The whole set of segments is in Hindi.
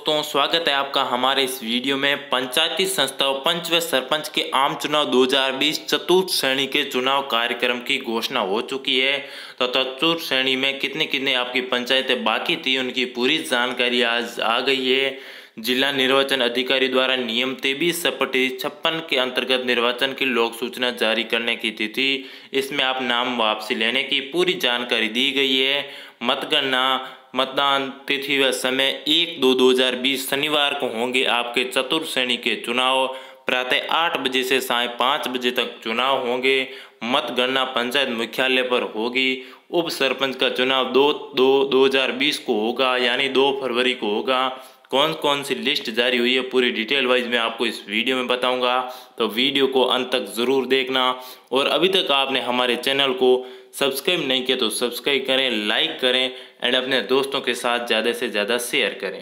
दोस्तों, स्वागत है आपका हमारे इस वीडियो में। पंचायती संस्थाओं पंच व सरपंच के आम चुनाव 2020 चतुर्थ श्रेणी के चुनाव कार्यक्रम की घोषणा हो चुकी है। तो चतुर्थ श्रेणी में कितने कितने आपकी पंचायतें बाकी थी, उनकी पूरी जानकारी आज आ गई है। जिला निर्वाचन अधिकारी द्वारा नियम 23/56 के अंतर्गत निर्वाचन की लोक सूचना जारी करने की तिथि, इसमें आप नाम वापसी लेने की पूरी जानकारी दी गई है। मतगणना मतदान तिथि व समय 1/2/2020 शनिवार को होंगे आपके चतुर्थ श्रेणी के चुनाव। प्रातः 8 बजे से साय 5 बजे तक चुनाव होंगे। मतगणना पंचायत मुख्यालय पर होगी। उप सरपंच का चुनाव 2/2/2020 को होगा, यानी 2 फरवरी को होगा। कौन कौन सी लिस्ट जारी हुई है पूरी डिटेल वाइज मैं आपको इस वीडियो में बताऊंगा, तो वीडियो को अंत तक ज़रूर देखना। और अभी तक आपने हमारे चैनल को सब्सक्राइब नहीं किया तो सब्सक्राइब करें, लाइक करें एंड अपने दोस्तों के साथ ज़्यादा से ज़्यादा शेयर करें।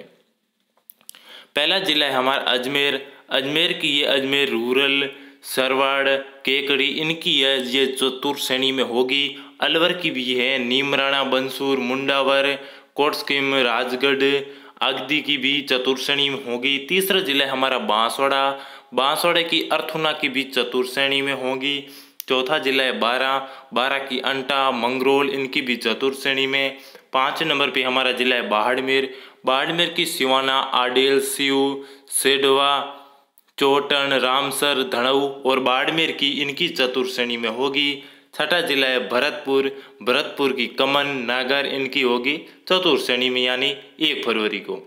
पहला जिला है हमारा अजमेर। अजमेर की ये अजमेर रूरल, सरवाड़, केकड़ी, इनकी ये चतुर्थ श्रेणी में होगी। अलवर की भी है, नीमराणा, बंसूर, मुंडावर, कोटस्कीम, राजगढ़, अगदी की भी चतुर्थ श्रेणी में होगी। तीसरा जिला है हमारा बांसवाड़ा। बांसवाड़ा की अर्थुना की भी चतुर्थ श्रेणी में होगी। चौथा जिला है बारा की अंटा, मंगरोल, इनकी भी चतुर्थ श्रेणी में। 5 नंबर पे हमारा जिला है बाड़मेर। बाड़मेर की सिवाना, आडेल, सीऊ, सेडवा, चोटन, रामसर, धड़ऊ और बाड़मेर की इनकी चतुर्थ श्रेणी में होगी। छठा जिला है भरतपुर। भरतपुर की कमन, नागर, इनकी होगी चतुर्थ श्रेणी में, यानी 1 फरवरी को।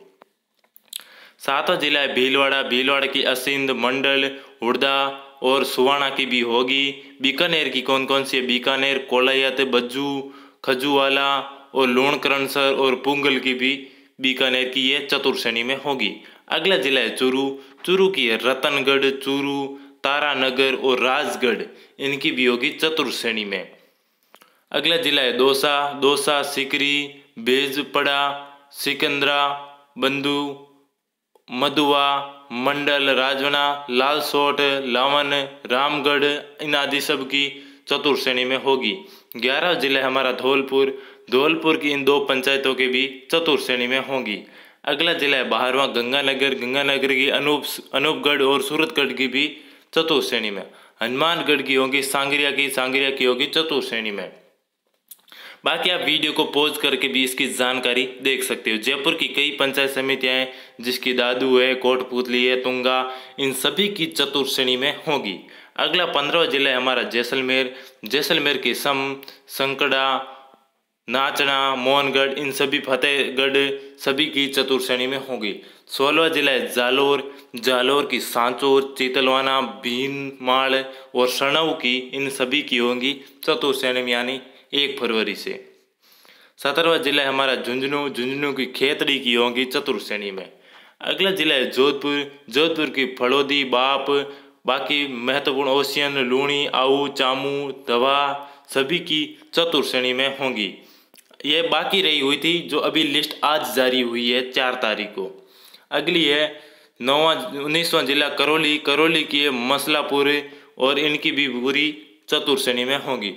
सातवां जिला है भीलवाड़ा। भीलवाड़ा की असिंध, मंडल, हुड़दा और सुवाना की भी होगी। बीकानेर की कौन कौन सी है? बीकानेर, कोलायत, बज्जू, खजूवाला और लूणकरणसर और पुंगल की भी बीकानेर की ये चतुर्थ श्रेणी में होगी। अगला जिला है चूरू। चूरू की है रतनगढ़, चूरू, तारानगर और राजगढ़, इनकी भी होगी चतुर्थ श्रेणी में। अगला जिला है दौसा। दौसा, सिकरी, बेजपड़ा, सिकंदरा, बंधु, मधुआ, मंडल, राजवना, लालसोट, लावन, रामगढ़, इन आदि सब की चतुर्थ श्रेणी में होगी। 11वां जिला है हमारा धौलपुर। धौलपुर की इन 2 पंचायतों के भी चतुर्थ श्रेणी में होगी। अगला जिला है 12वां गंगानगर। गंगानगर की अनूपगढ़ और सूरतगढ़ की भी चतुर्थ श्रेणी में। हनुमानगढ़ की होगी, सांगरिया की होगी चतुर्थ श्रेणी में। बाकी आप वीडियो को पॉज करके भी इसकी जानकारी देख सकते हो। जयपुर की कई पंचायत समितियां हैं, जिसकी दादू है, कोटपुतली है, तुंगा, इन सभी की चतुर्थ श्रेणी में होगी। अगला 15वां जिला है हमारा जैसलमेर। जैसलमेर की संकड़ा, नाचना, मोहनगढ़, इन सभी, फतेहगढ़, सभी की चतुर्थ श्रेणी में होगी। 16वां जिला है जालोर। जालोर की सांचौर, चीतलवाना, भीनमाल और सणऊ की, इन सभी की होंगी चतुर्थ श्रेणी में, यानी 1 फरवरी से। 17वां जिला है हमारा झुंझुनू। झुंझुनू की खेतड़ी की होंगी चतुर्थ श्रेणी में। अगला जिला है जोधपुर। जोधपुर की फड़ौदी, बाप, बाकी महत्वपूर्ण ओसियन, लूणी, आऊ, चामू, धवा, सभी की चतुर्थ श्रेणी में होंगी। ये बाकी रही हुई थी, जो अभी लिस्ट आज जारी हुई है 4 तारीख को। अगली है 19वां जिला करौली। करौली की है मसलापुर और इनकी भी पूरी चतुर्थ श्रेणी में होगी।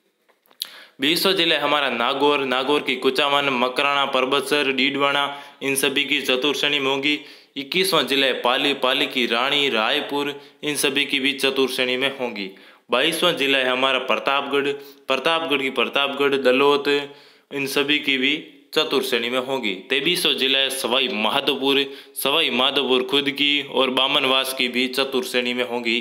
20वां जिला है हमारा नागौर। नागौर की कुचामन, मकराना, परबतसर, डीडवाना, इन सभी की चतुर्थ श्रेणी में होगी। 21वां जिला है पाली। पाली की रानी, रायपुर, इन सभी की भी चतुर्थ श्रेणी में होगी। 22वां जिला है हमारा प्रतापगढ़। प्रतापगढ़ की प्रतापगढ़, दलोत, इन सभी की भी चतुर्थ श्रेणी में होगी। 23वां जिला है सवाई माधोपुर। सवाई माधोपुर खुद की और बामनवास की भी चतुर्थ श्रेणी में होगी।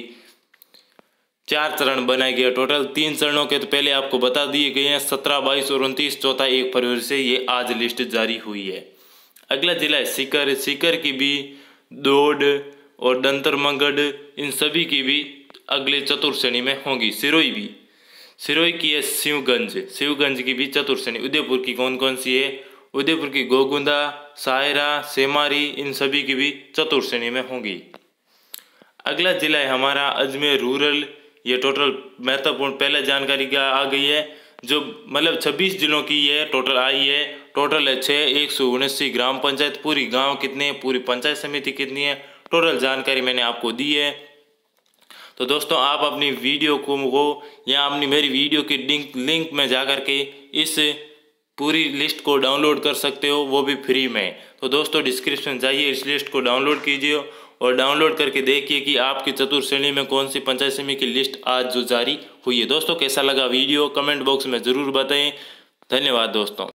4 चरण बनाए गए टोटल। 3 चरणों के तो पहले आपको बता दिए गए हैं, 17, 22 और 29। चौथा 1 फरवरी से ये आज लिस्ट जारी हुई है। अगला जिला है सीकर। सीकर की भी दौड़ और दंतरमगढ़, इन सभी की भी अगले चतुर्थ श्रेणी में होगी। सिरोही की है शिवगंज। शिवगंज की भी चतुर्थ श्रेणी। उदयपुर की कौन कौन सी है? उदयपुर की गोगुंदा, सायरा, सेमारी, इन सभी की भी चतुर्थ श्रेणी में होगी। अगला जिला है हमारा अजमेर रूरल। ये टोटल महत्वपूर्ण पहले जानकारी क्या आ गई है, जो मतलब 26 जिलों की ये टोटल आई है। टोटल है 179 ग्राम पंचायत। पूरी गांव कितने हैं, पूरी पंचायत समिति कितनी है, टोटल जानकारी मैंने आपको दी है। तो दोस्तों, आप अपनी वीडियो को या अपनी मेरी वीडियो की लिंक में जा कर के इस पूरी लिस्ट को डाउनलोड कर सकते हो, वो भी फ्री में। तो दोस्तों डिस्क्रिप्शन जाइए, इस लिस्ट को डाउनलोड कीजिए और डाउनलोड करके देखिए कि आपकी चतुर्थ श्रेणी में कौन सी पंचायत समिति की लिस्ट आज जो जारी हुई है। दोस्तों कैसा लगा वीडियो कमेंट बॉक्स में ज़रूर बताएं। धन्यवाद दोस्तों।